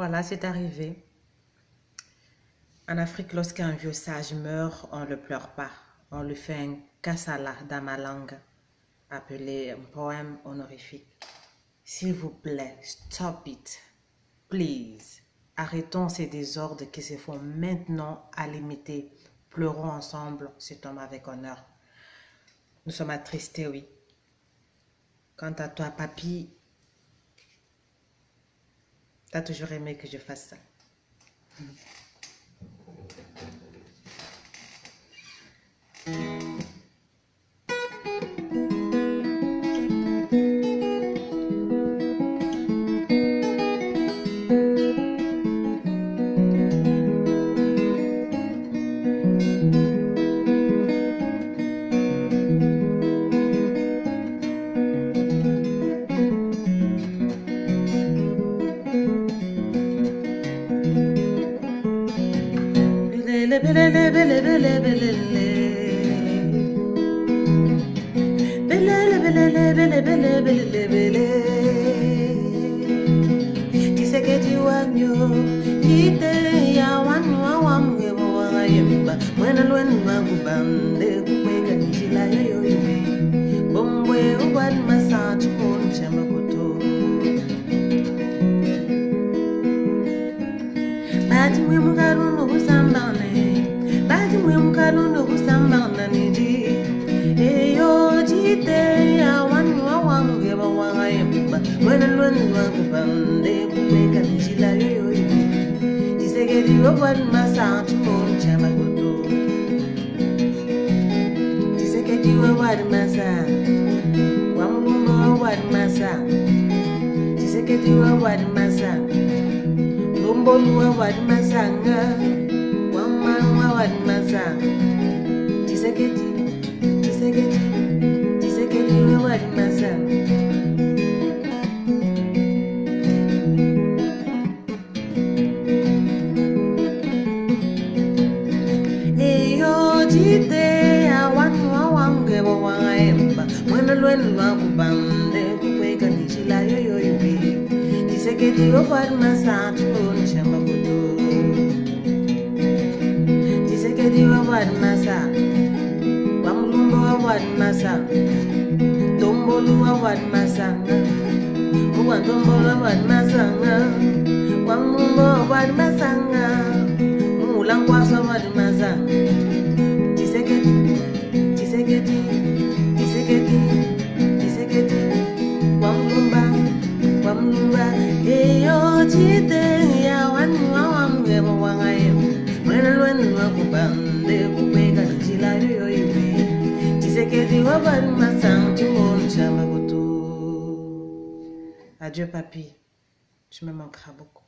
Voilà, c'est arrivé. En Afrique, lorsqu'un vieux sage meurt, on ne le pleure pas. On lui fait un kasala dans ma langue, appelé un poème honorifique. S'il vous plaît, stop it. Please. Arrêtons ces désordres qui se font maintenant à l'imiter. Pleurons ensemble cet homme avec honneur. Nous sommes attristés, oui. Quant à toi, papy, t'as toujours aimé que je fasse ça. Adieu, papy. Tu me manqueras beaucoup.